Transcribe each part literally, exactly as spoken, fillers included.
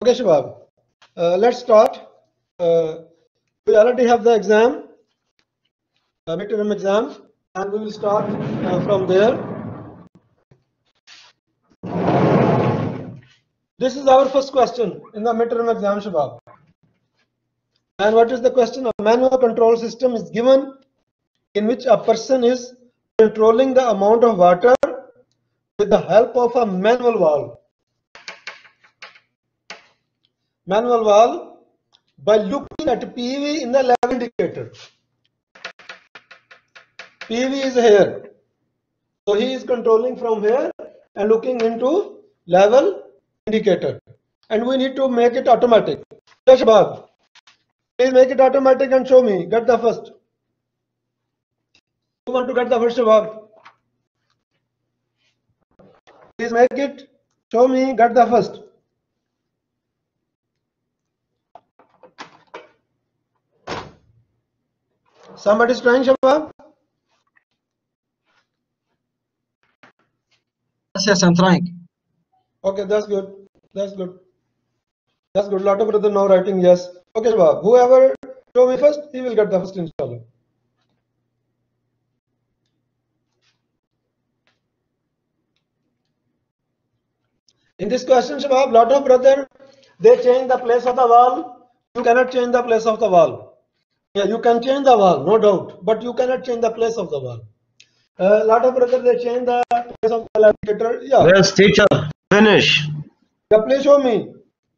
Okay, Shabab. Uh, let's start. Uh, we already have the exam, uh, midterm exam, and we will start uh, from there. This is our first question in the midterm exam, Shabab. And what is the question? A manual control system is given in which a person is controlling the amount of water with the help of a manual valve. Manual valve by looking at P V in the level indicator. P V is here. So he is controlling from here and looking into level indicator. And we need to make it automatic. Yes, Shabab. Please make it automatic and show me. Get the first. Who want to get the first, Shabab? Please make it. Show me. Get the first. Somebody is trying, Shabab? Yes, yes, I'm trying. Okay, that's good. That's good. That's good. Lot of brother now writing yes. Okay, Shabab. Whoever show me first, he will get the first, inshallah. In this question, Shabab, lot of brother, they change the place of the valve. You cannot change the place of the valve. Yeah, you can change the valve, no doubt, but you cannot change the place of the valve. A uh, lot of brother, they change the place of the indicator. Yeah. Yes, teacher. Finish. Yeah, please show me.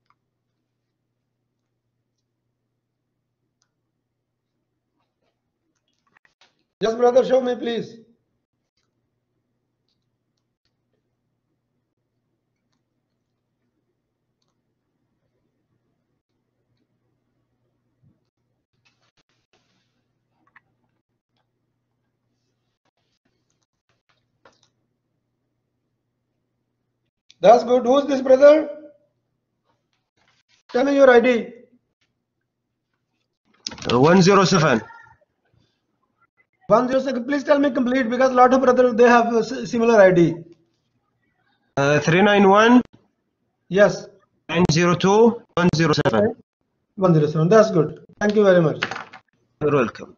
Yes, brother, show me, please. That's good. Who's this brother? Tell me your I D. one zero seven. one zero seven. Please tell me complete because a lot of brothers, they have a similar I D. Uh, three nine one. Yes. nine zero two one zero seven. one zero seven. That's good. Thank you very much. You're welcome.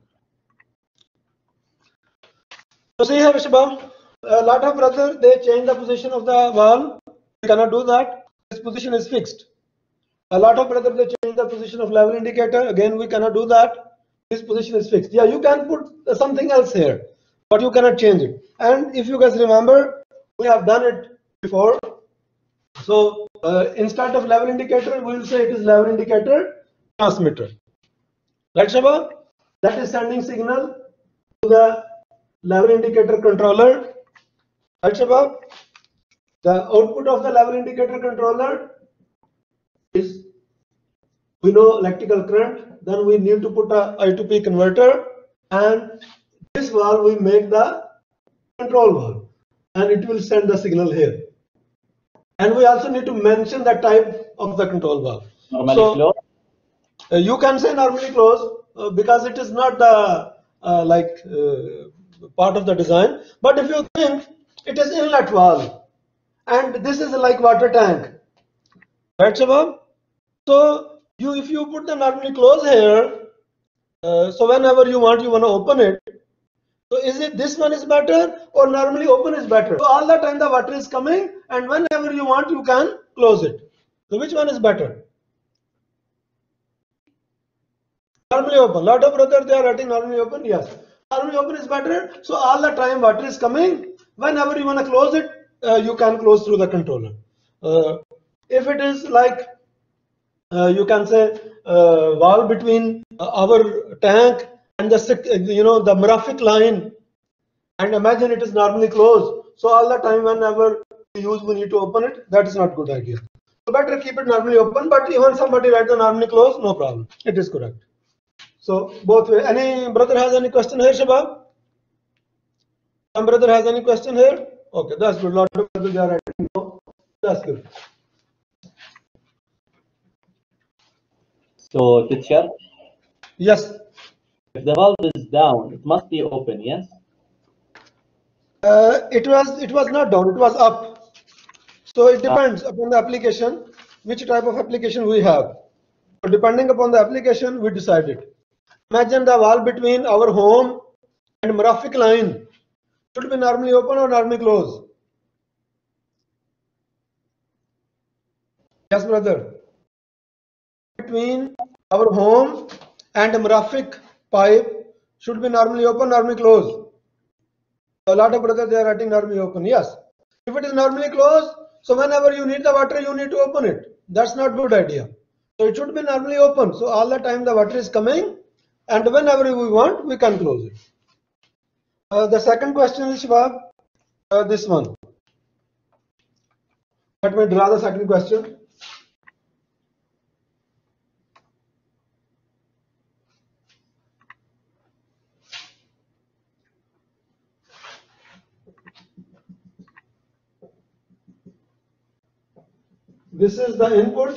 So see here, Shabab, a lot of brothers, they change the position of the valve. We cannot do that. This position is fixed. A lot of brothers, they change the position of level indicator. Again, we cannot do that. This position is fixed. Yeah, you can put something else here, but you cannot change it. And if you guys remember, we have done it before. So uh, instead of level indicator, we will say it is level indicator transmitter. Right, Shabab? That is sending signal to the level indicator controller. Right, Shabab? The output of the level indicator controller is, we know, electrical current. Then we need to put a I to P converter, and this valve we make the control valve, and it will send the signal here. And we also need to mention the type of the control valve. Normally so, closed. Uh, you can say normally closed uh, because it is not the uh, like uh, part of the design. But if you think it is inlet valve, and this is like water tank, right, Shabab? So you, if you put the normally close here, uh, so whenever you want, you want to open it. So is it this one is better or normally open is better? So all the time the water is coming, and whenever you want, you can close it. So which one is better? Normally open. Lot of brothers, they are writing normally open. Yes, normally open is better. So all the time water is coming. Whenever you want to close it, uh, you can close through the controller. Uh, if it is like uh, you can say uh, wall between uh, our tank and the you know the Murafik line, and imagine it is normally closed. So all the time whenever we use, we need to open it. That is not good idea. So better keep it normally open. But even somebody write the normally closed, no problem. It is correct. So both way. Any brother has any question here, Shabab? Some brother has any question here? Okay, that's good. Lot of brothers are writing. No, that's good. So, teacher? Yes. If the valve is down, it must be open, yes? Uh, it was it was not down, it was up. So it depends upon the application. which type of application we have. So depending upon the application, we decide it. Imagine the wall between our home and Marafiq line should be normally open or normally closed. Yes, brother. Between our home and Marafiq pipe should be normally open, normally closed. A lot of brothers, they are writing normally open. Yes. If it is normally closed, so whenever you need the water, you need to open it. That's not good idea. So it should be normally open. So all the time the water is coming, and whenever we want, we can close it. Uh, the second question is, Shubham, uh, this one. Let me draw the second question. This is the input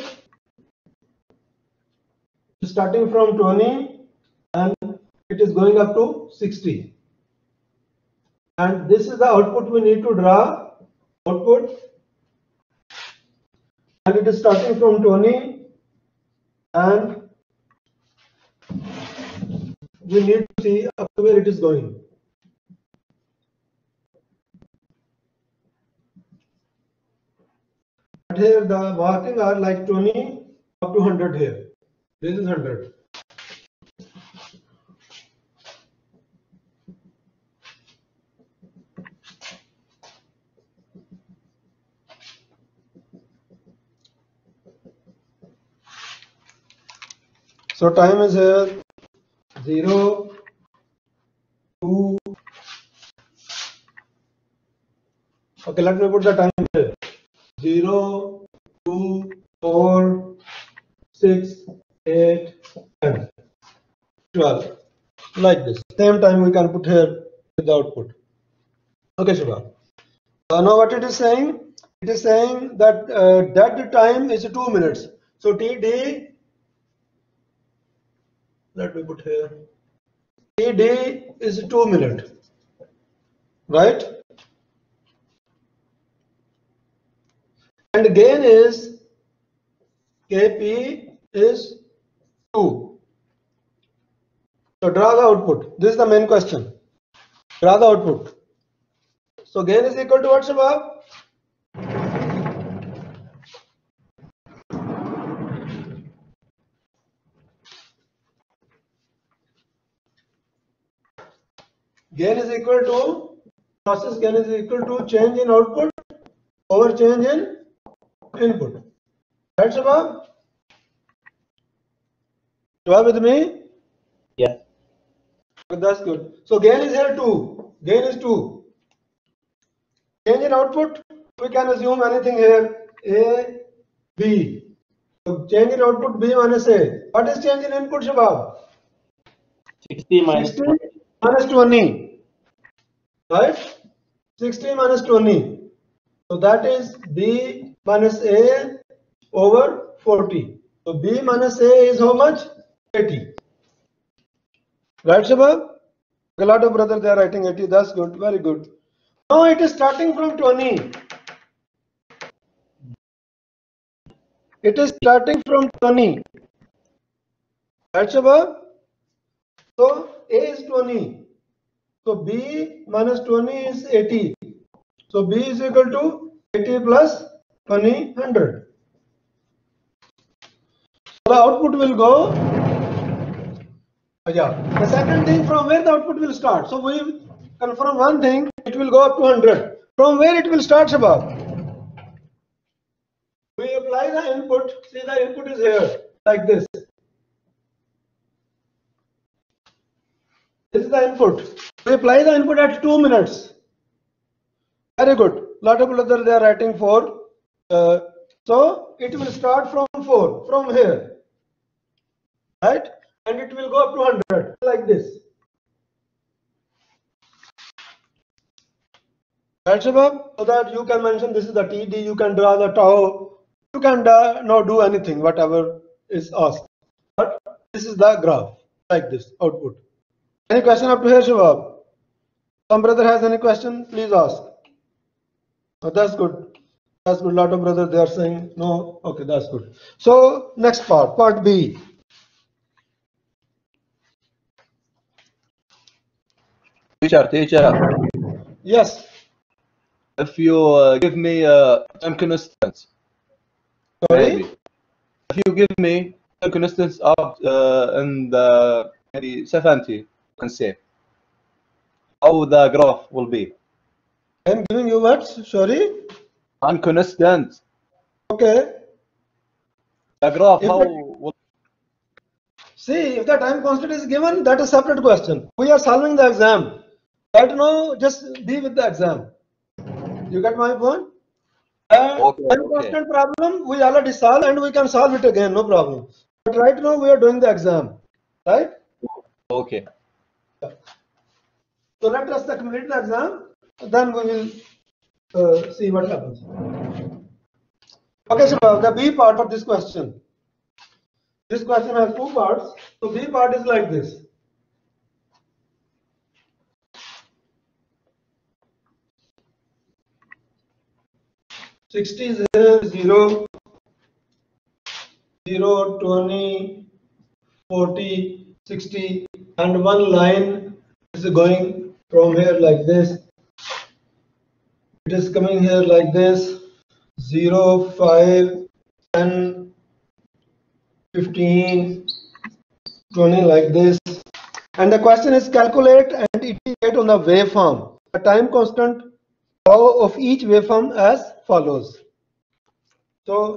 starting from twenty and it is going up to sixty. And this is the output we need to draw. Output. And it is starting from twenty and we need to see up to where it is going. But here the marking are like twenty up to one hundred here. This is one hundred. So time is here zero, two. Okay, let me put the time here. zero, two, four, six, eight, ten, twelve. Like this. Same time we can put here with the output. Okay, Shubha. Uh, now what it is saying? It is saying that uh, dead time is two minutes. So T D, let me put here. T D is two minutes. Right? And gain is K P is two. So draw the output. This is the main question. Draw the output. So gain is equal to what, Shabab? Gain is equal to, process gain is equal to change in output over change in input. Right, Shabab? You are with me? Yes. That's good. So gain is here two. Gain is two. Change in output, we can assume anything here. A, B. So change in output B minus A. What is change in input, Shabab? sixty minus sixty minus twenty. Right? sixty minus twenty. So that is B minus A over forty. So B minus A is how much? eighty. Right, Shabab? A lot of brothers, they are writing eighty. That's good. Very good. Now it is starting from twenty. It is starting from twenty. Right, Shabab? So A is twenty. So B minus twenty is eighty. So B is equal to eighty plus twenty, one hundred. So the output will go. Yeah. The second thing, from where the output will start. So we confirm one thing, it will go up to one hundred. From where it will start, Shabab? We apply the input. See, the input is here, like this. This is the input. We apply the input at two minutes. Very good. Lot of others, they are writing four. Uh, so it will start from four, from here. Right? And it will go up to one hundred, like this. Right, Shabab? So that you can mention this is the T D, you can draw the tau, you can uh, not do anything, whatever is asked. But this is the graph, like this, output. Any question up to here, Shabab? Some brother has any question, please ask. Oh, that's good. That's good. Lot of brothers, they are saying no. Okay, that's good. So next part, part B. Teacher, teacher, Yes. if you uh, give me uh, time constants, maybe. Sorry. If you give me time constants up uh, in the maybe seventy, you can say, how the graph will be. I'm giving you what? Sorry. Time constant. Okay. The graph, If how it- will See, if the time constant is given, that is separate question. We are solving the exam. Right now, just be with the exam. You get my point? Uh, Okay, time okay. constant problem we already solved and we can solve it again, no problem. But right now we are doing the exam, right? Okay. So let us complete the exam, then we will uh, see what happens. Okay, so the B part of this question. This question has two parts. So B part is like this. sixty is here, zero, zero, twenty, forty, sixty, and one line is going from here like this. It is coming here like this, zero, five, ten, fifteen, twenty like this. And the question is calculate and iterate on the waveform. The time constant of each waveform as follows. So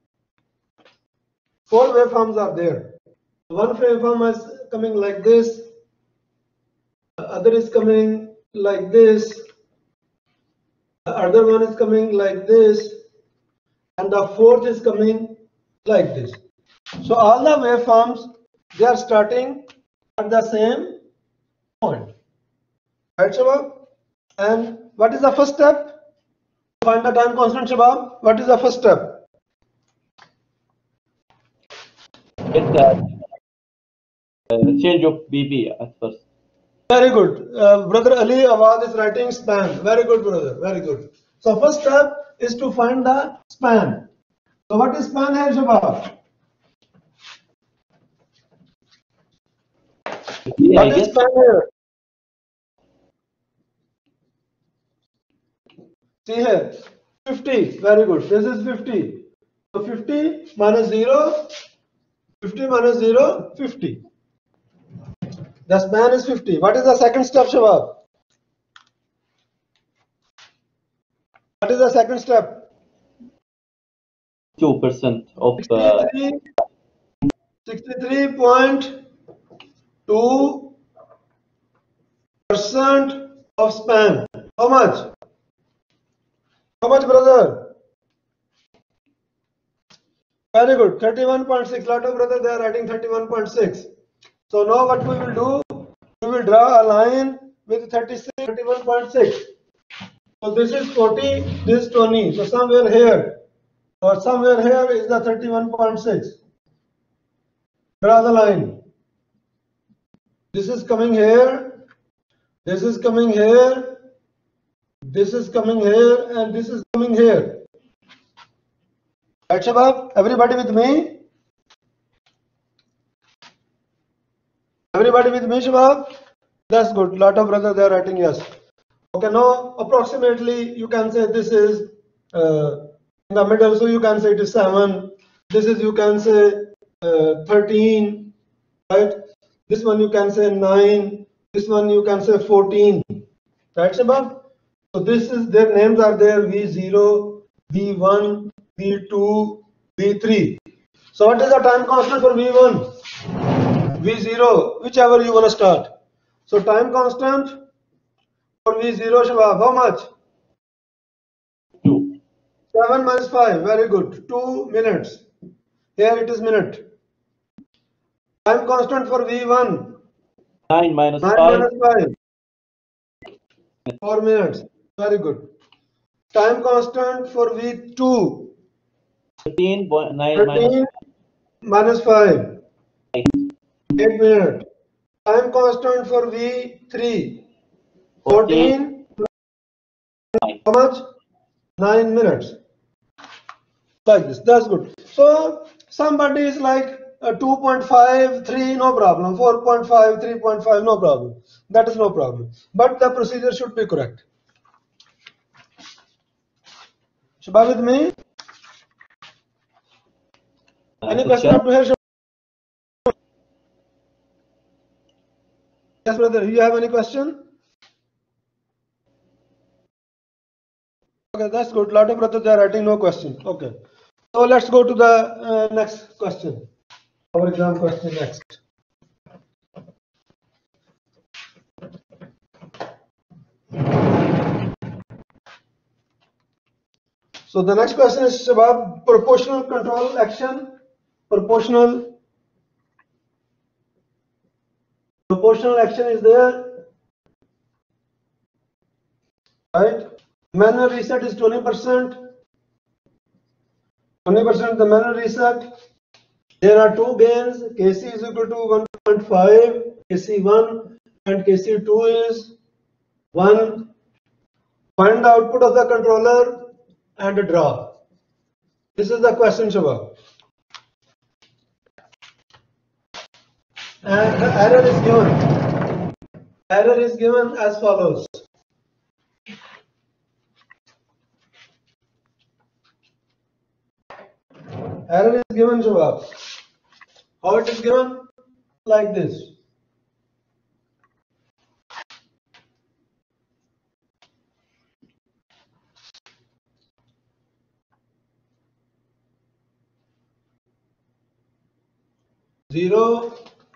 four waveforms are there. One waveform is coming like this, the other is coming like this, the other one is coming like this, and the fourth is coming like this. So all the waveforms, they are starting at the same point. Right, Shabab? And what is the first step? Find the time constant, Shabab. What is the first step? Get the uh, change of B B at first. Very good. Uh, brother Ali Awad is writing span. Very good, brother. Very good. So first step is to find the span. So what is span here, Shabab? B, I What is guess. span here? See here, fifty. Very good. This is fifty. So fifty minus zero, fifty minus zero, fifty. The span is fifty. What is the second step, Shabab? What is the second step? Two percent of uh, sixty-three point two percent of span. How much? How much, brother? Very good. thirty-one point six. Lot of brother, they are writing thirty-one point six. So now what we will do? We will draw a line with thirty-six, thirty-one point six. So this is forty, this is twenty. So somewhere here, or somewhere here is the thirty-one point six. Draw the line. This is coming here, this is coming here, this is coming here, and this is coming here. Right, Shabab? Everybody with me? Everybody with me, Shabab? That's good. Lot of brothers, they are writing yes. Okay, now approximately you can say this is uh, in the middle, so you can say it is seven. This is, you can say uh, thirteen, right? This one you can say nine. This one you can say fourteen. Right, Shabab? So this is, their names are there, V zero, V one, V two, V three. So what is the time constant for V one? V zero, whichever you want to start. So time constant for V zero, Shabab, how much? two. seven minus five, very good. two minutes. Here it is minute. Time constant for V one. Nine minus nine five. minus five. four minutes. Very good. Time constant for V two. Thirteen point nine minus thirteen minus five. eight. eight minutes. Time constant for V three. fourteen. Nine. How much? nine minutes. like this. That's good. So somebody is like uh, two point five, three, no problem. four point five, three point five, no problem. That is no problem. But the procedure should be correct. Shabab with me? Any question up to here? Yes, brother. You have any question? Okay, that's good. Lot of brothers are writing no question. Okay. So let's go to the uh, next question. Our exam question next. So the next question is about proportional control action. Proportional proportional action is there, right? Manual reset is twenty percent. twenty percent the manual reset. There are two gains. K C is equal to one point five, K C one, and K C two is one. Find the output of the controller and draw. This is the question, Shabab. And the error is given. Error is given as follows. Error is given, Shabab. How it is given? Like this. Zero.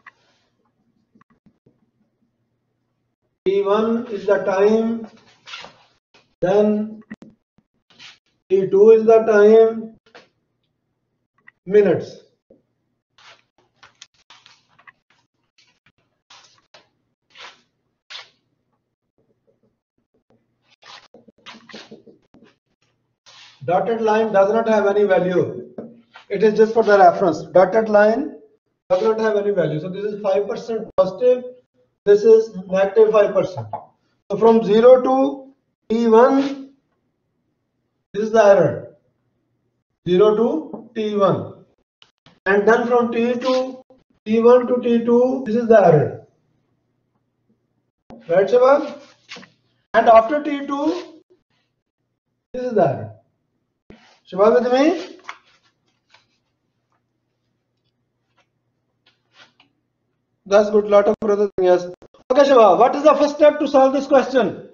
T one is the time. Then T two is the time. Minutes. Dotted line does not have any value. It is just for the reference. Dotted line does not have any value. So this is five percent positive. This is negative five percent. So from zero to T one, this is the error. zero to T one. And then from T two, T one to T two, this is the error. Right, Shabab? And after T two, this is the error. Shabab with me? That's good. Lot of brothers. Yes. Okay, Shabab. What is the first step to solve this question?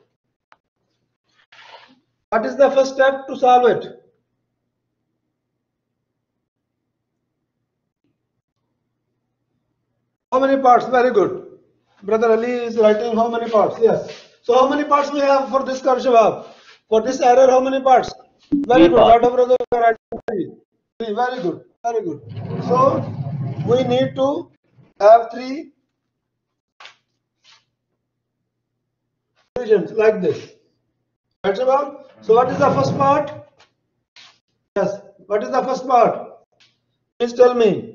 What is the first step to solve it? How many parts? Very good. Brother Ali is writing how many parts? Yes. So how many parts we have for this curve, Shabab? For this error, how many parts? Very Three good. parts. Lot of brothers are writing three. Three. Very good. Very good. So we need to have three regions like this. Right, Shabab? So what is the first part? Yes. What is the first part? Please tell me.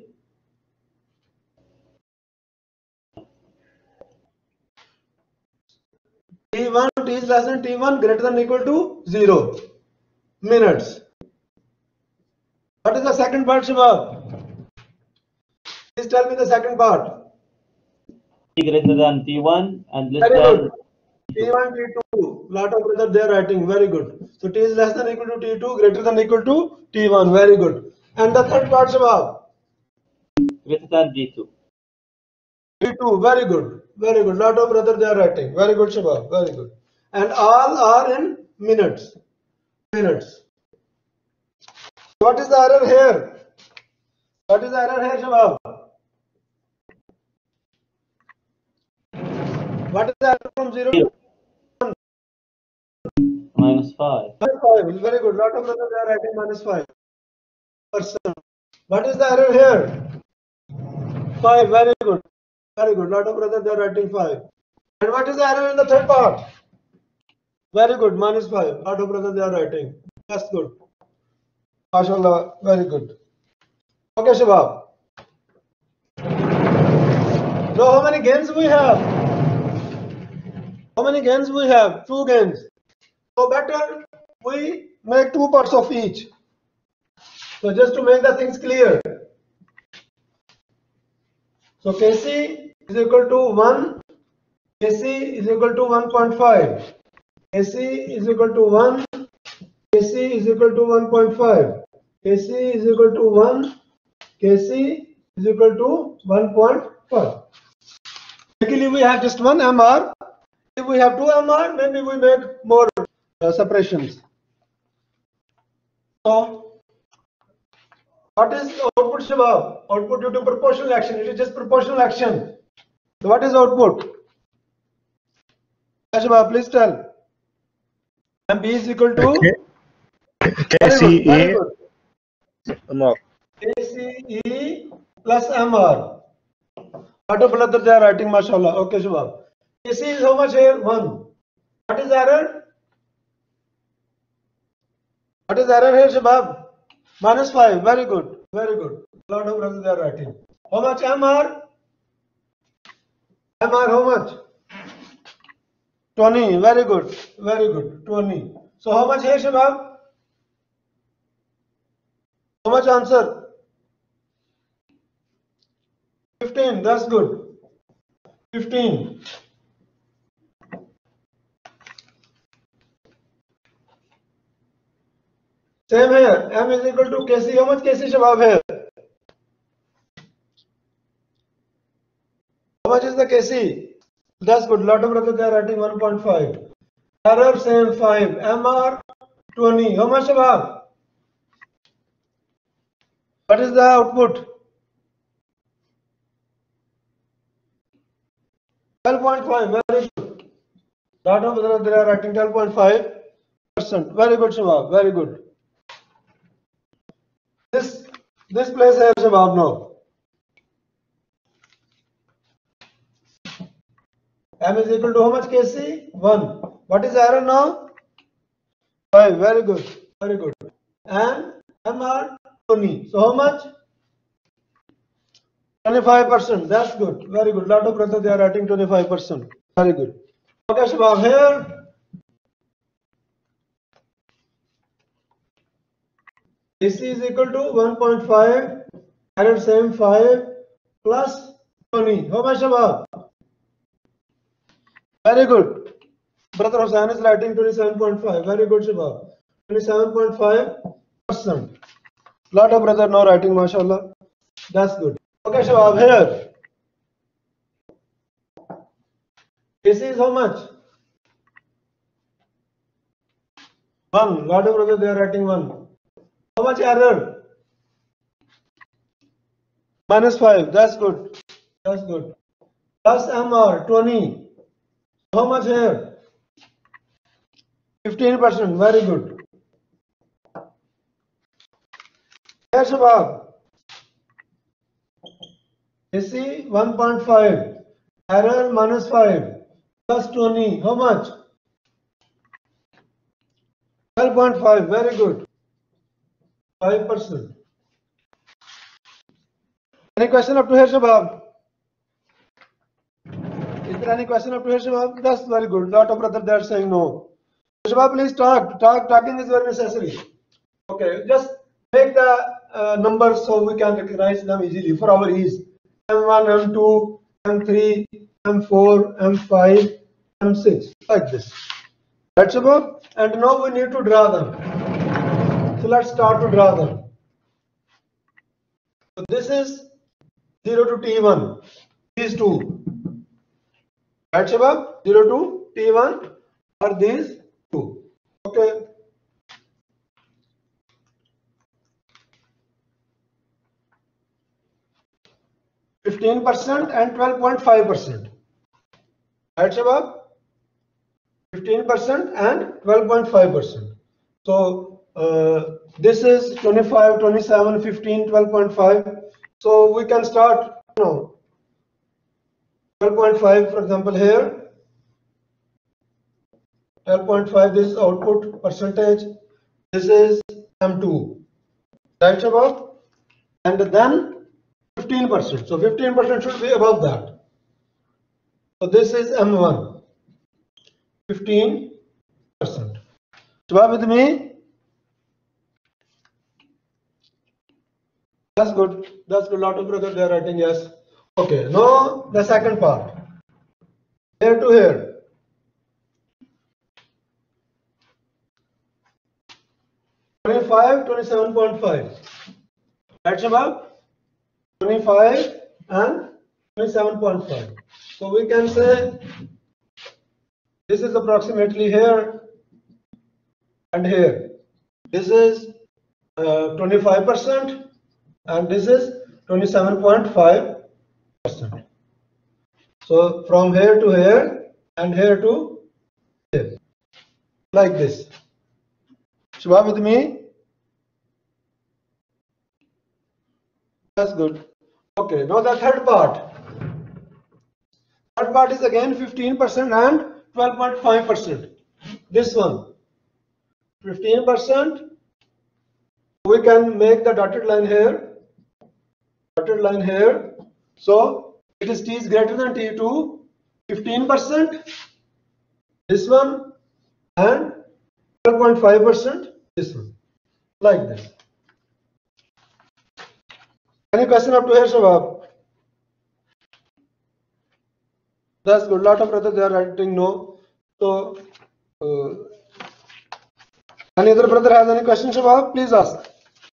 T one, T is less than T one, greater than or equal to zero minutes. What is the second part, Shabab? Please tell me the second part. T greater than T one and less Very than good. T one, T two. Lot of brothers they are writing. Very good. So T is less than or equal to T two, greater than or equal to T one. Very good. And the third part, Shabab? greater than T two. T two. Very good. Very good. Lot of brothers they are writing. Very good, Shabab. Very good. And all are in minutes. Minutes. What is the error here? What is the error here, Shabab? What is the error from zero to Minus five. minus five? Very good. Lot of brothers they are writing minus five percent. What is the error here? Five. Very good. Very good. Lot of brothers they are writing five. And what is the error in the third part? Very good. Minus five. Lot of brothers they are writing. That's good. MashaAllah. Very good. Okay, Shabab. So how many gains we have? How many gains we have? Two gains. So better we make two parts of each. So just to make the things clear. So K C is equal to one, K C is equal to one point five, K C is equal to one, K C is equal to one point five, K C is equal to one, K C is equal to one point five. Luckily we have just one M R. If we have two M R, maybe we make more uh, separations. So what is output, Shabab? Output due to proportional action. It is just proportional action. So what is output? Shabab, please tell. M B is equal to K C E very good. M R. K C E plus M R. Auto brother they are writing, mashallah. Okay, Shabab. K C is how much here? one. What is error? What is error here, Shabab? Minus five. Very good. Very good. Lot of brothers they are writing. How much M R? M R how much? twenty. Very good. Very good. twenty. So how much here, Shabab? How much answer? fifteen. That's good. fifteen. Same here. M is equal to K C. How much K C, Shabab, here? How much is the K C? That's good. Lot of brothers they are writing one point five. Error same five. M R twenty. How much, Shabab? What is the output? twelve point five. Very good. Lot of brothers they are writing twelve point five percent. Very good, Shabab. Very good. This this place here, Shabab, now. M is equal to how much K C? one. What is error now? five. Very good. Very good. And M R twenty. So how much? twenty-five percent. That's good. Very good. Lot of brothers they are writing twenty-five percent. Very good. Okay, Shabab, here. K C is equal to one point five. Error same five plus twenty. How much, Shabab? Very good. Brother Hussain is writing twenty-seven point five. Very good, Shabab. twenty-seven point five percent. Lot of brother now writing, mashallah. That's good. Okay, Shabab, here. K C is how much? one. Lot of brother they are writing one. How much error? Minus five. That's good. That's good. Plus M R twenty. How much here? fifteen percent. Very good. Here, Shabab. K C one point five. Error minus five. Plus twenty. How much? twelve point five. Very good. five percent. Any question up to here, Shabab? Is there any question up to here, Shabab? That's very good. Lot of brothers they are saying no. Shabab, please talk. Talk. Talking is very necessary. Okay, just make the uh, numbers so we can recognize them easily for our ease. M one, M two, M three, M four, M five, M six, like this. Right, Shabab? And now we need to draw them. So let's start to draw them. So this is zero to T one. These two. Right, Shabab? zero to T one are these two. Okay. fifteen percent and twelve point five percent. Right, Shabab? fifteen percent and twelve point five percent. So uh, this is twenty-five, twenty-seven, fifteen, twelve point five. So we can start, you know, twelve point five, for example, here. twelve point five, this is output percentage. This is M two. Right, Shabab? And then fifteen percent. So fifteen percent should be above that. So this is M one. fifteen percent. Shabab with me? That's good. That's good. Lot of brothers they are writing yes. Okay. Now the second part. Here to here. twenty-five, twenty-seven point five. Right, Shabab? twenty-five and twenty-seven point five. So we can say this is approximately here and here. This is uh, twenty-five percent and this is twenty-seven point five percent. So from here to here and here to here, like this. Shabab with me? That's good. Okay, now the third part. Third part is again fifteen percent and twelve point five percent. This one. fifteen percent. We can make the dotted line here. Dotted line here. So it is T is greater than T two. fifteen percent. This one and twelve point five percent. This one. Like this. Any question up to here, Shabab? That's good. Lot of brothers they are writing no. So, uh, any other brother has any question, Shabab? Please ask.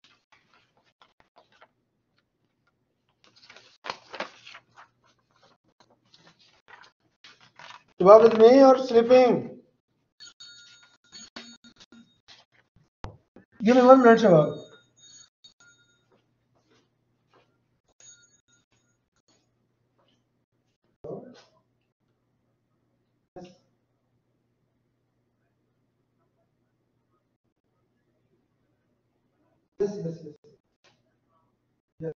Shabab with me or sleeping? Give me one minute, Shabab. Yes, yes, yes. Yes.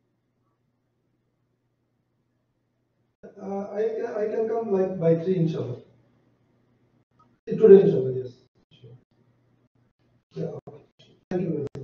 Uh, I can I can come like by three, inshallah. Today, inshallah, yes. Sure. Yeah. Okay. Thank you very much.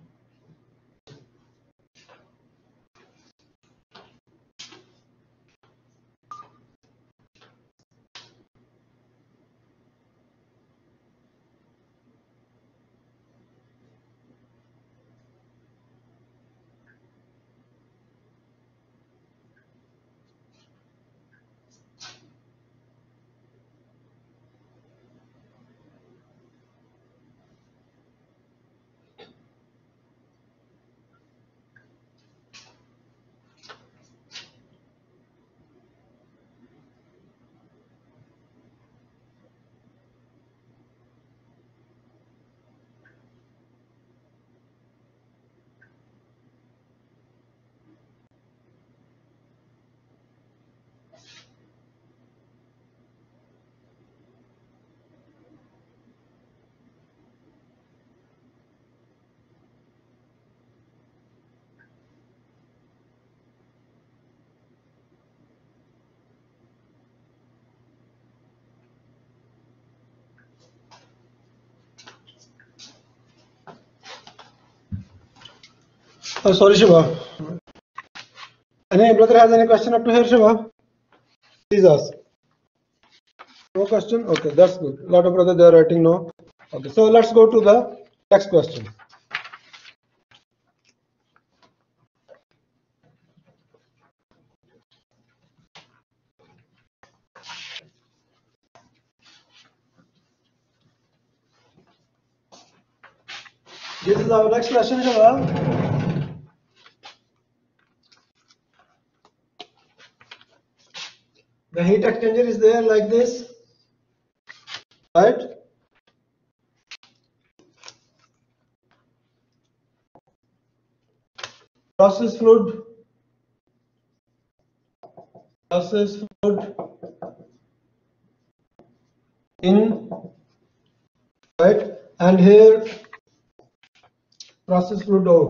Oh, sorry, Shabab. Any brother has any question up to here, Shabab? Please ask. No question? Okay, that's good. A lot of brothers they are writing no. Okay, so let's go to the next question. This is our next question, Shabab. The heat exchanger is there like this, right? Process fluid, process fluid in, right? And here process fluid out.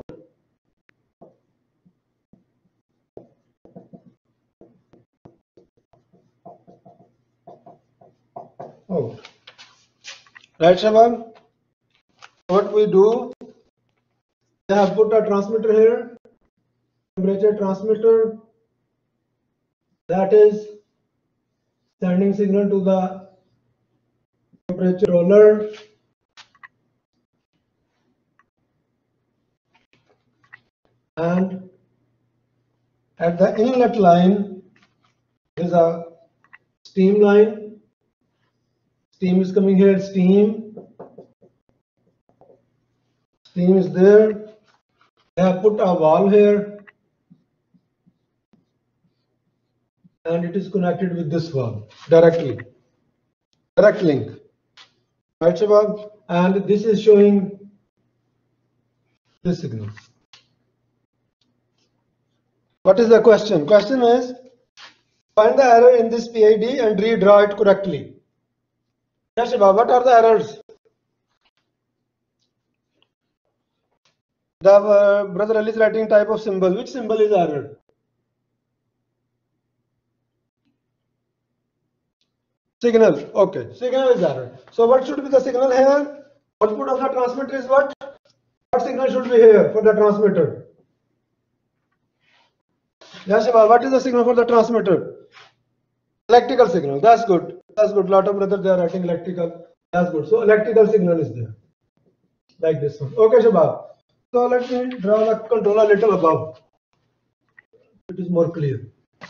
Oh, right, Shabab? What we do, I have put a transmitter here, temperature transmitter, that is sending signal to the temperature roller, and At the inlet line, there is a steam line. Steam is coming here, steam. Steam is there. They have put a valve here. And it is connected with this valve directly. Direct link. Right, Shabab? And this is showing this signal. What is the question? Question is, find the error in this P I D and redraw it correctly. Yes, Shabab, what are the errors? The uh, brother Ali is writing type of symbol. Which symbol is error? Signal. Okay, signal is error. So what should be the signal here? Output of the transmitter is what? What signal should be here for the transmitter? Yes, Shabab, what is the signal for the transmitter? Electrical signal. That's good. That's good. Lot of brothers they are writing electrical. That's good. So electrical signal is there, like this one. Okay, Shabab. So let me draw the controller a little above. It is more clear.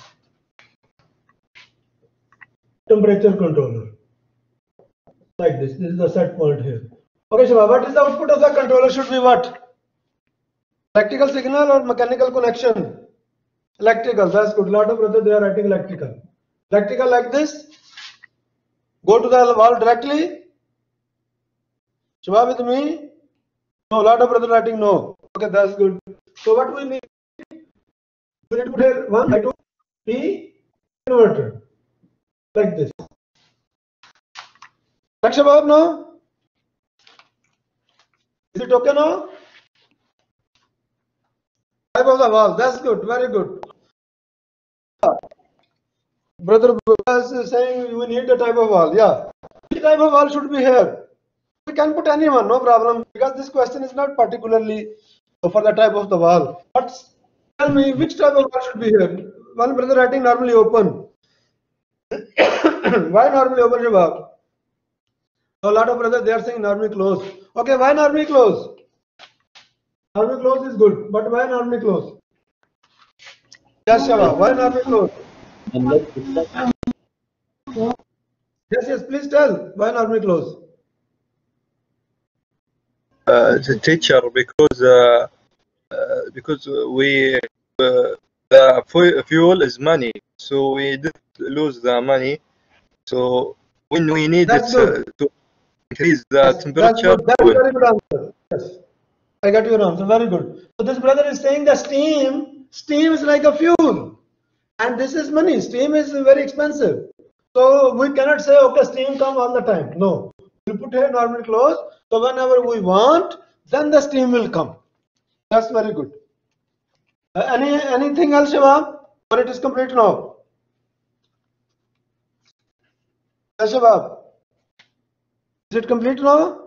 Temperature controller. Like this. This is the set point here. Okay, Shabab. What is the output of the controller? Should be what? Electrical signal or mechanical connection? Electrical. That's good. Lot of brothers they are writing electrical. Electrical like this. Go to the wall directly. Shabab with me? No, lot of brothers writing no. Okay, that's good. So what we need? We need to put here one by two P converter. Like this. Like Shabab now? Is it okay now? Type of the wall. That's good. Very good. Brother is saying we need the type of wall. Yeah. Which type of wall should be here? We can put anyone, no problem. Because this question is not particularly for the type of the wall. But tell me which type of wall should be here? One brother writing normally open. Why normally open, Shabab? A lot of brothers they are saying normally close. Okay, why normally close? Normally close is good, but why normally close? Yes, Shabab, why normally close? Yes, yes, please tell. Why normally close? Uh, the teacher, because uh, uh, because we uh, the fu- fuel is money, so we did lose the money. So when we need That's it uh, good. to increase the Yes, that's temperature, good. That's a very good answer. Yes, I got your answer. Very good. So this brother is saying the steam, steam is like a fuel, and this is money. Steam is very expensive. So we cannot say okay, steam come all the time. No, we put here normally close. So whenever we want, then the steam will come. That's very good. Uh, any anything else, Shabab? Or it is complete now? Yes, Shabab. Is it complete now?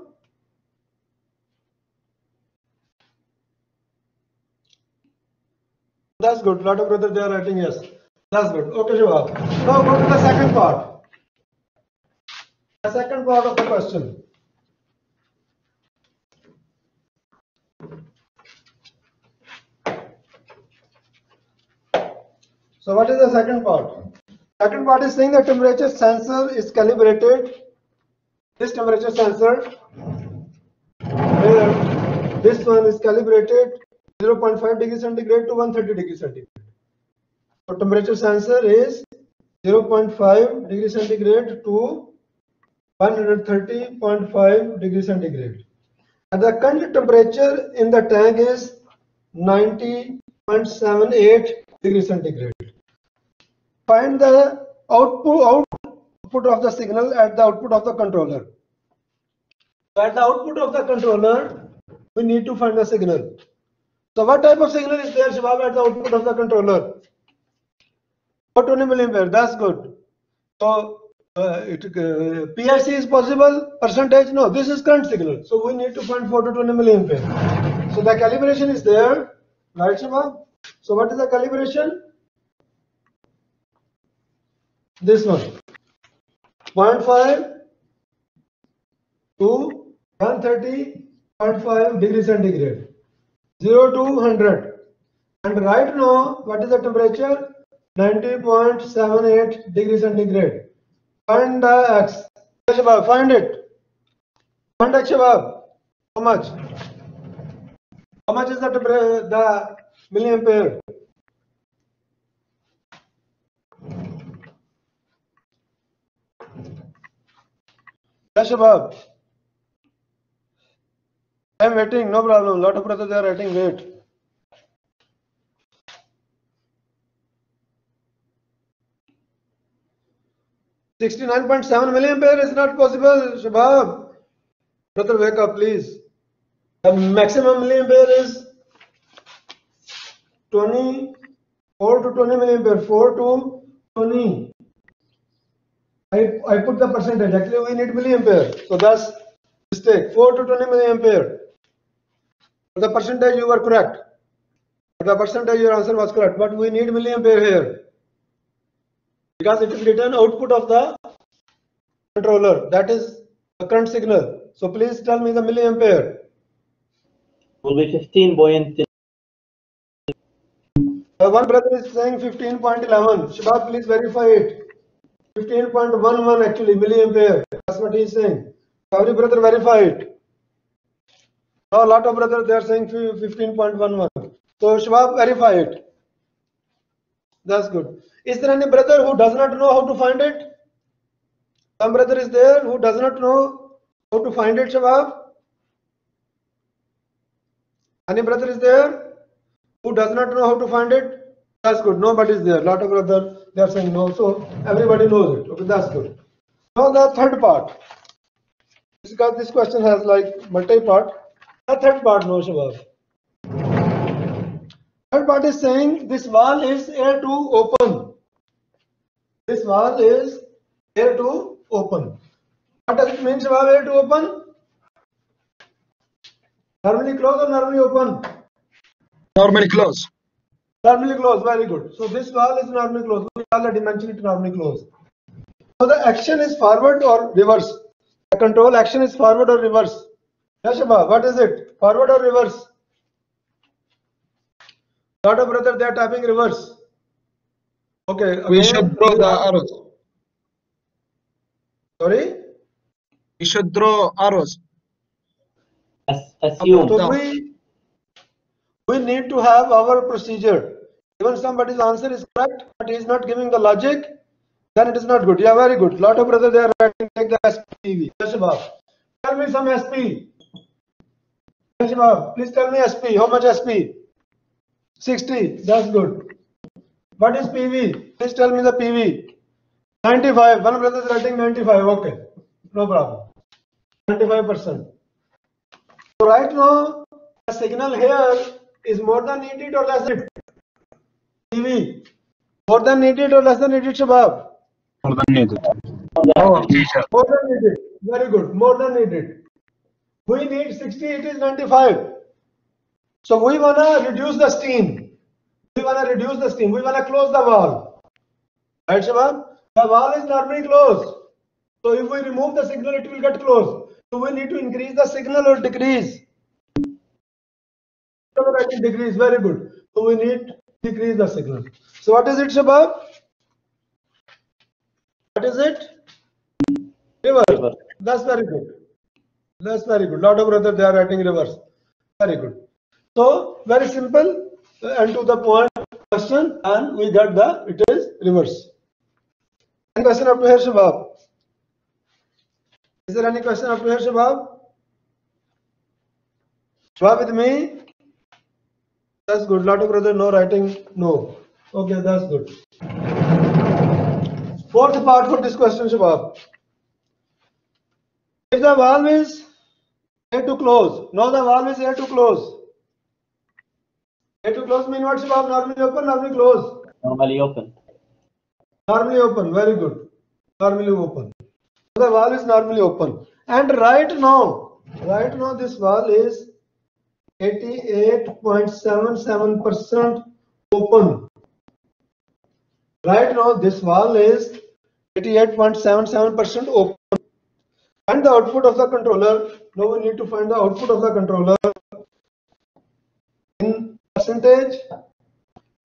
That's good. Lot of brothers they are writing yes. That's good. Okay, Shabab. Now go to the second part. The second part of the question. So what is the second part? Second part is saying the temperature sensor is calibrated. This temperature sensor, here, this one is calibrated zero point five degree centigrade to one hundred thirty degree centigrade. So temperature sensor is zero point five degree centigrade to one hundred thirty point five degree centigrade. And the current temperature in the tank is ninety point seven eight degree centigrade. Find the output output of the signal at the output of the controller. So at the output of the controller, we need to find the signal. So what type of signal is there, Shabab, at the output of the controller? four hundred twenty milliampere. That's good. So uh, it, uh, P I C is possible. Percentage? No. This is current signal. So we need to find four hundred twenty milliampere. So the calibration is there, right, Shabab? So what is the calibration? This one. zero point five to one hundred thirty point five degree centigrade. zero to one hundred. And right now, what is the temperature? ninety point seven eight degrees centigrade. Find the X. Shabab, find it. Find X, Shabab. How much? How much is the, the milliampere? Yes, Shabab. I am waiting, no problem. Lot of brothers are waiting, wait. sixty-nine point seven milliampere is not possible, Shabab. Brother, wake up, please. The maximum milliampere is twenty-four to twenty milliampere, four to twenty. I, I put the percentage, actually we need milliampere. So that's mistake, four to twenty milliampere. The percentage you were correct. The percentage your answer was correct, but we need milliampere here. Because it is written output of the controller, that is the current signal. So please tell me the milliampere. Will be fifteen point. Uh, one brother is saying fifteen point one one. Shabab, please verify it. fifteen point one one actually milliampere. That's what he is saying. Every brother verify it. Now a lot of brothers they are saying fifteen point one one. So Shabab, verify it. That's good. Is there any brother who does not know how to find it? Some brother is there who does not know how to find it, Shabab? Any brother is there who does not know how to find it? That's good. Nobody is there. Lot of brother they are saying no. So everybody knows it. Okay, that's good. Now the third part. Because this question has like multi-part. The third part, no, Shabab. Third part is saying this wall is air to open. This wall is air to open. What does it mean, Shabab, air to open? Normally close or normally open? Normally close. Normally close, very good. So this wall is normally closed. We already mentioned it normally closed. So the action is forward or reverse? The control action is forward or reverse? Yes, Shabab, what is it? Forward or reverse? Lot of brother they are typing reverse. Okay. We again, should draw the arrows. Sorry? We should draw arrows. Assume. So we, we need to have our procedure. Even somebody's answer is correct, but he is not giving the logic, then it is not good. Yeah, very good. Lot of brothers they are writing like the S P V. Yes, Shabab. Tell me some S P. Yes, Shabab. Please tell me S P. How much S P? sixty. That's good. What is P V? Please tell me the P V. ninety-five. One brother is writing ninety-five. Okay. No problem. ninety-five percent. So right now, the signal here is more than needed or less than needed? P V. More than needed or less than needed, Shabab? More than needed. Oh, more than needed. Very good. More than needed. We need sixty, it is ninety-five. So we want to reduce the steam. We want to reduce the steam. We want to close the valve. Right, Shabab? The valve is normally closed. So if we remove the signal, it will get closed. So we need to increase the signal or decrease. Decrease, very good. So we need to decrease the signal. So what is it, Shabab? What is it? Reverse. That's very good. That's very good. Lot of brothers they are writing reverse. Very good. So very simple and to the point question, and we got the it is reverse. Any question up to here, Shabab? Is there any question up to here, Shabab? Shabab with me? That's good. Lot of brothers no writing no. Okay, that's good. Fourth part for this question, Shabab. If the valve is air to close, now the valve is air to close. Air to close means what, Shabab? Normally open, normally close. Normally open. Normally open, very good. Normally open. So the valve is normally open. And right now, right now this valve is eighty-eight point seven seven percent open. Right now this valve is eighty-eight point seven seven percent open. And the output of the controller, now we need to find the output of the controller in percentage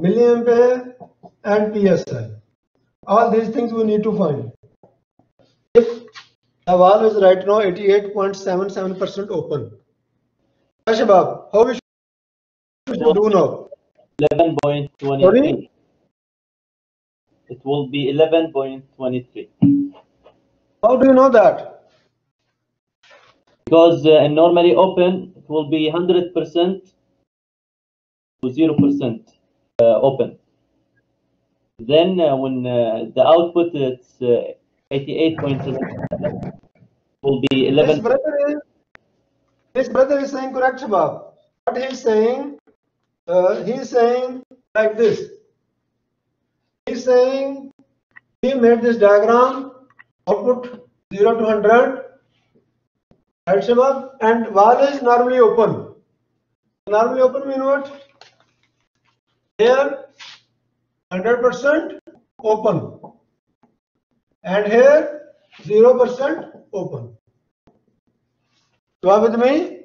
milliampere and P S I. All these things we need to find. If the valve is right now eighty-eight point seven seven percent open. Shabab, how we should do now? eleven point two three. It will be eleven point two three. How do you know that? Because uh, normally open, it will be one hundred percent to zero percent uh, open. Then uh, when uh, the output is uh, eighty-eight point seven, will be eleven. This brother is, this brother is saying correct, Shabab. What he is saying, uh, he is saying like this. He is saying he made this diagram, output zero to one hundred, right, Shabab, and valve is normally open. Normally open mean what? Here one hundred percent open, and here zero percent open. You are with me?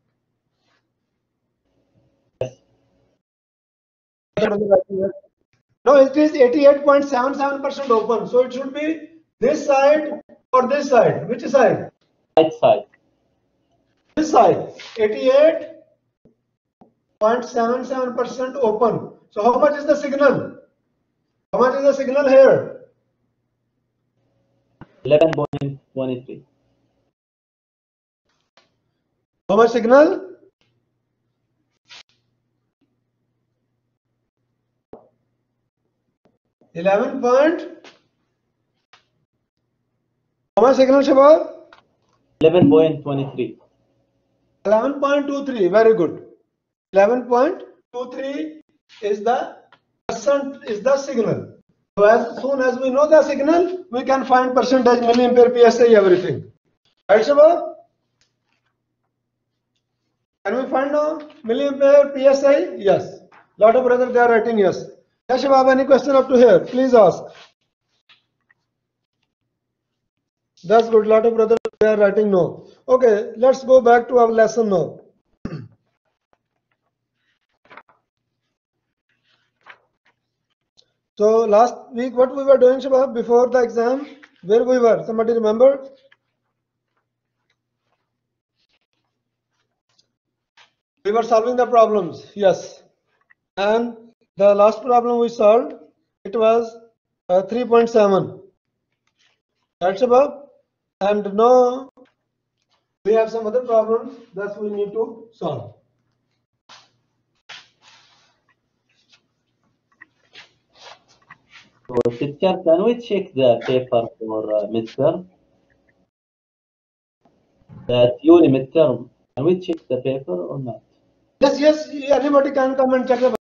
No, it is eighty-eight point seven seven percent open. So it should be this side or this side. Which side? Right side. This side. eighty-eight point seven seven percent open. So how much is the signal? How much is the signal here? eleven point two three. How much signal? eleven point. How much signal, Shabab? eleven point two three. eleven point two three. Very good. eleven point two three is the percent is the signal. So as soon as we know the signal, we can find percentage, milliampere, P S I, everything. Right, Shabab? Can we find now milliampere, P S I? Yes. Lot of brothers they are writing yes. Yes, Shabab, any question up to here? Please ask. That's good. Lot of brothers they are writing no. Okay, let's go back to our lesson now. So last week what we were doing, Shabab, before the exam, where we were? Somebody remember? We were solving the problems, yes. And the last problem we solved, it was uh, three point seven. Right, Shabab? And now we have some other problems that we need to solve. So, teacher, can we check the paper for uh, midterm? The theory midterm, can we check the paper or not? Yes, yes, anybody can come and check the